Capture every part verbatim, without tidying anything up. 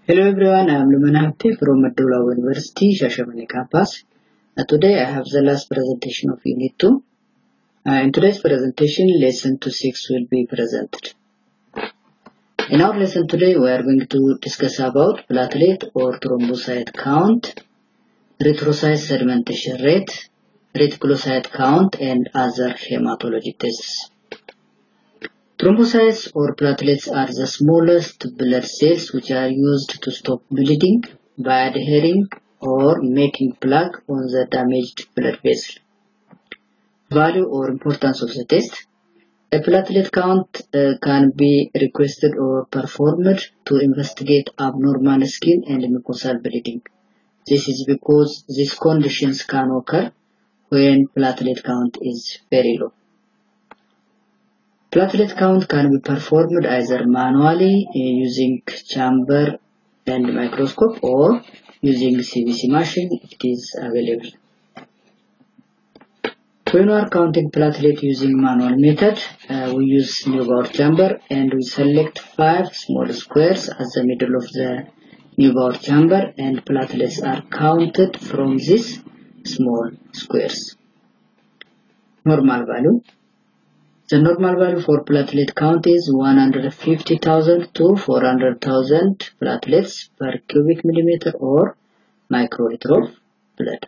Hello everyone, I am Lumanapti from Madura University, Shashamani campus. Uh, today I have the last presentation of Unit two. Uh, in today's presentation, Lesson two six will be presented. In our lesson today, we are going to discuss about platelet or thrombocyte count, erythrocyte sedimentation rate, reticulocyte count, and other hematology tests. Thrombocytes or platelets are the smallest blood cells which are used to stop bleeding by adhering or making plaque on the damaged blood vessel. Value or importance of the test. A platelet count uh, can be requested or performed to investigate abnormal skin and mucosal bleeding. This is because these conditions can occur when platelet count is very low. Platelet count can be performed either manually uh, using chamber and microscope or using C B C machine if it is available. When we are counting platelet using manual method, uh, we use Neubauer chamber and we select five small squares as the middle of the Neubauer chamber, and platelets are counted from these small squares. Normal value. The normal value for platelet count is one hundred fifty thousand to four hundred thousand platelets per cubic millimeter or microliter of blood.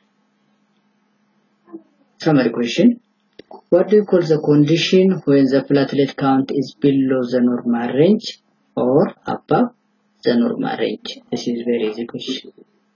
Summary question. What do you call the condition when the platelet count is below the normal range or above the normal range? This is very easy question.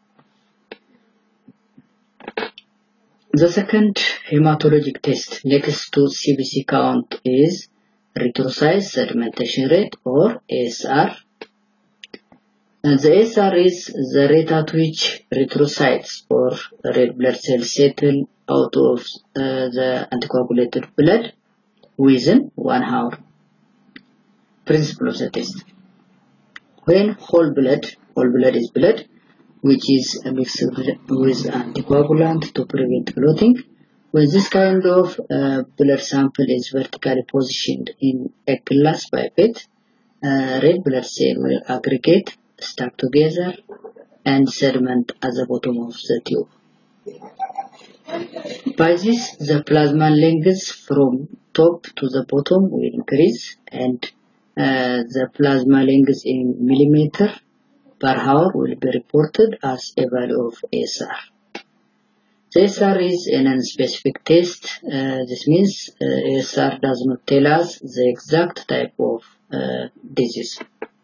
The second hematologic test next to C B C count is erythrocyte sedimentation rate or A S R. And the A S R is the rate at which erythrocytes or red blood cells settle out of uh, the anticoagulated blood within one hour. Principle of the test. When whole blood, whole blood is blood which is mixed with anticoagulant to prevent clotting. When this kind of uh, blood sample is vertically positioned in a glass pipette, uh, red blood cell will aggregate, stack together, and sediment at the bottom of the tube. By this, the plasma length from top to the bottom will increase, and uh, the plasma length in millimeter per hour will be reported as a value of A S R. The A S R is a non-specific test. Uh, this means uh, A S R does not tell us the exact type of uh, disease.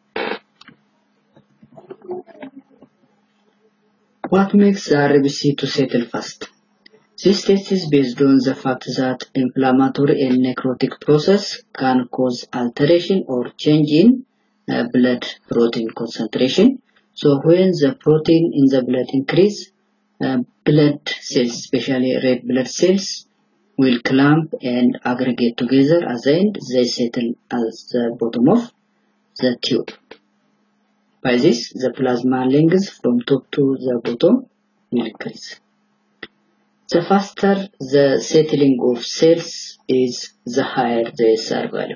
What makes the R B C to settle fast? This test is based on the fact that inflammatory and necrotic process can cause alteration or change in uh, blood protein concentration. So when the protein in the blood increase, uh, blood cells, especially red blood cells, will clump and aggregate together. At the end, they settle at the bottom of the tube. By this, the plasma length from top to the bottom will increase. The faster the settling of cells is, the higher the A S R value.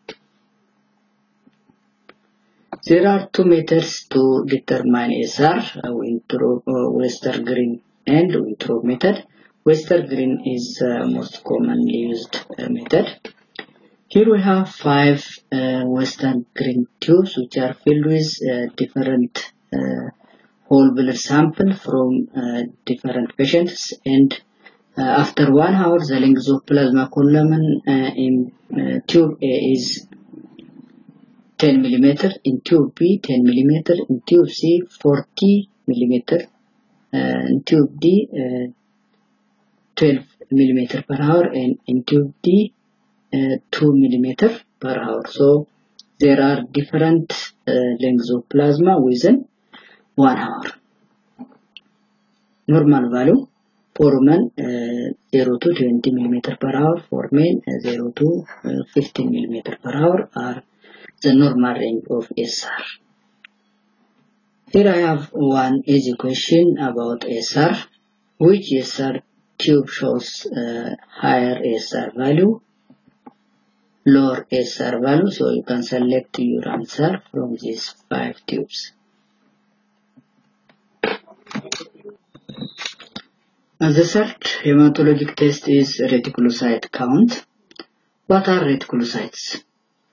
There are two methods to determine A S R, uh, Western green and Winthrop method. Western green is the uh, most commonly used uh, method. Here we have five uh, Western green tubes which are filled with uh, different uh, whole blood sample from uh, different patients, and uh, after one hour the length of plasma column uh, in uh, tube A is ten millimeter, in tube B ten millimeter, in tube C forty millimeter, uh, in tube D uh, twelve millimeter per hour, and in tube D uh, two millimeter per hour. So there are different uh, lengths of plasma within one hour. Normal value for women uh, zero to twenty millimeter per hour, for men uh, zero to fifteen millimeter per hour are the normal range of A S R. Here I have one easy question about A S R. Which A S R tube shows uh, higher A S R value, lower A S R value? So you can select your answer from these five tubes. Uh, the third hematologic test is reticulocyte count. What are reticulocytes?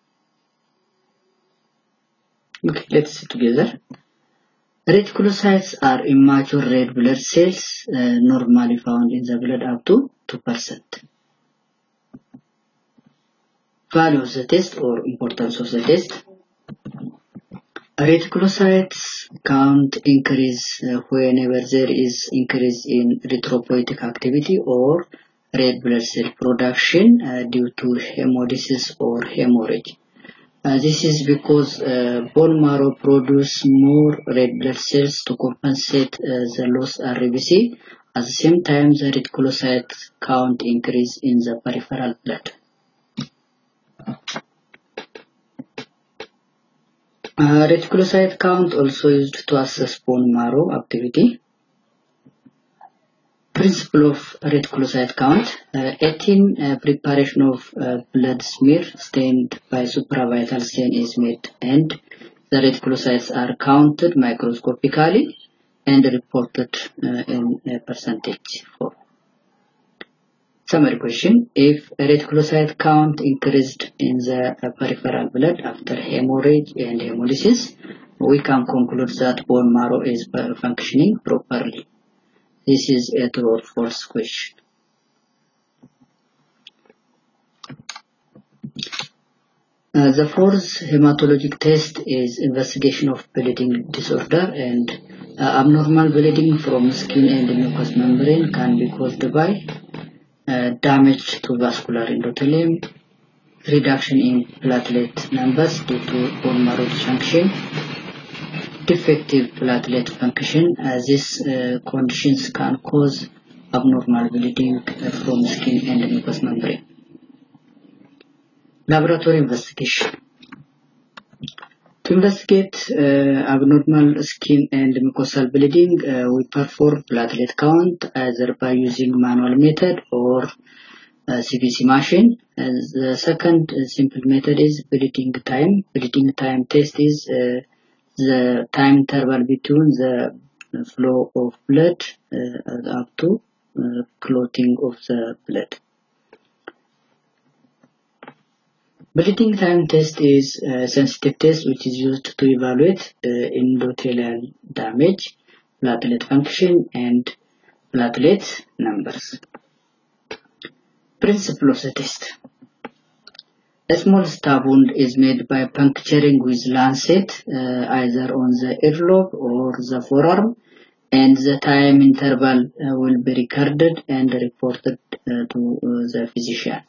Okay, let's see together. Reticulocytes are immature red blood cells uh, normally found in the blood up to two percent. Value of the test or importance of the test. Reticulocytes count increase uh, whenever there is increase in erythropoietic activity or red blood cell production uh, due to hemolysis or hemorrhage. Uh, this is because uh, bone marrow produces more red blood cells to compensate uh, the lost R B C. At the same time, the reticulocyte count increase in the peripheral blood. Uh, reticulocyte count also used to assess bone marrow activity. Principle of reticulocyte count. Uh, eighteen uh, preparation of uh, blood smear stained by supravital stain is made, and the reticulocytes are counted microscopically and reported uh, in a percentage form. Summary question: if reticulocyte count increased in the uh, peripheral blood after hemorrhage and hemolysis, we can conclude that bone marrow is functioning properly. This is a true or false question. Uh, the fourth hematologic test is investigation of bleeding disorder, and uh, abnormal bleeding from skin and mucous membrane can be caused by uh, damage to vascular endothelium, reduction in platelet numbers due to bone marrow dysfunction, defective platelet function. As these uh, conditions can cause abnormal bleeding uh, from skin and mucous membrane. Laboratory investigation. To investigate uh, abnormal skin and mucosal bleeding, uh, we perform platelet count either by using manual method or uh, C B C machine. And the second uh, simple method is bleeding time. Bleeding time test is uh, the time interval between the flow of blood uh, up to uh, clotting of the blood. Bleeding time test is a sensitive test which is used to evaluate uh, endothelial damage, platelet function, and platelet numbers. Principle of the test. A small stab wound is made by puncturing with lancet uh, either on the earlobe or the forearm, and the time interval uh, will be recorded and reported uh, to uh, the physician.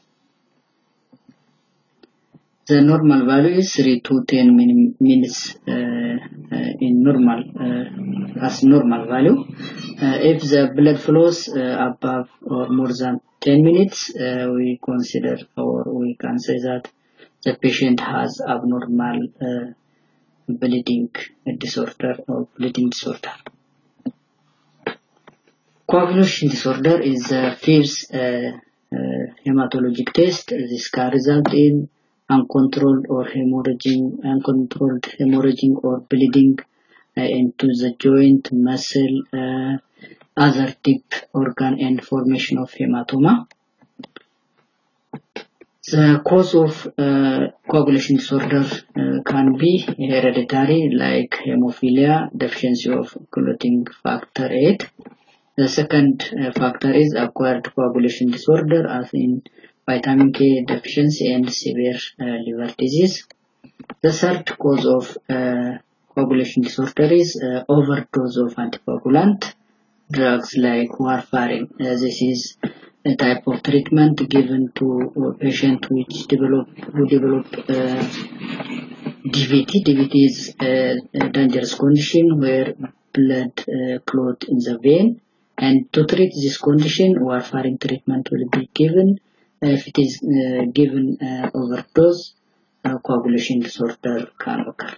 The normal value is three to ten minutes uh, uh, in normal uh, as normal value. Uh, if the blood flows uh, above or more than ten minutes, uh, we consider or we can say that the patient has abnormal uh, bleeding disorder or bleeding disorder. Coagulation disorder is the fifth uh, uh, hematologic test. This can result in uncontrolled or hemorrhaging, uncontrolled hemorrhaging or bleeding uh, into the joint, muscle, uh, other deep organ, and formation of hematoma. The cause of uh, coagulation disorder uh, can be hereditary, like hemophilia, deficiency of clotting factor eight. The second uh, factor is acquired coagulation disorder, as in vitamin K deficiency and severe uh, liver disease. The third cause of uh, coagulation disorder is uh, overdose of anticoagulant drugs like warfarin. Uh, this is a type of treatment given to a patient which develop who develop uh, D V T. D V T is a, a dangerous condition where blood uh, clot in the vein, and to treat this condition, warfarin treatment will be given. If it is uh, given uh, overdose, uh, coagulation disorder can occur.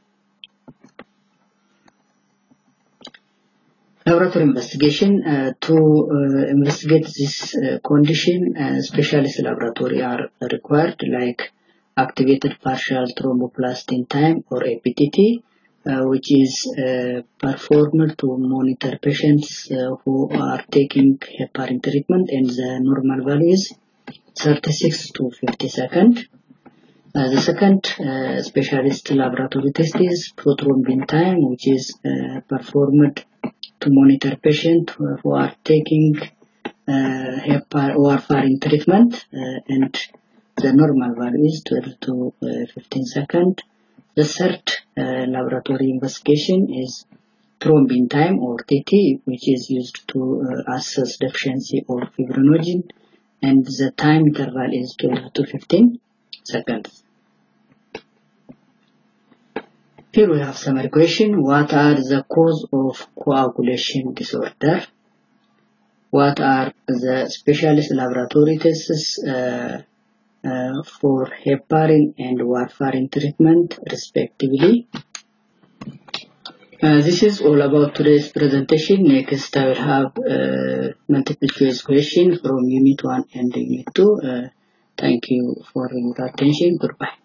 Laboratory investigation. Uh, to uh, investigate this uh, condition, uh, specialist laboratory are required, like activated partial thromboplastin time or A P T T, uh, which is uh, performed to monitor patients uh, who are taking heparin treatment, and the normal value is thirty-six to fifty seconds. Uh, the second uh, specialist laboratory test is prothrombin time, which is uh, performed to monitor patients who are taking uh, hepar warfarin treatment, uh, and the normal value is twelve to fifteen seconds. The third uh, laboratory investigation is thrombin time, or T T, which is used to uh, assess deficiency of fibrinogen, and the time interval is twelve to fifteen seconds. Here we have summary question. What are the cause of coagulation disorder? What are the specialist laboratory tests uh, uh, for heparin and warfarin treatment, respectively? Uh, this is all about today's presentation. Next, I will have uh, multiple choice question from Unit one and Unit two. Uh, thank you for your attention. Goodbye.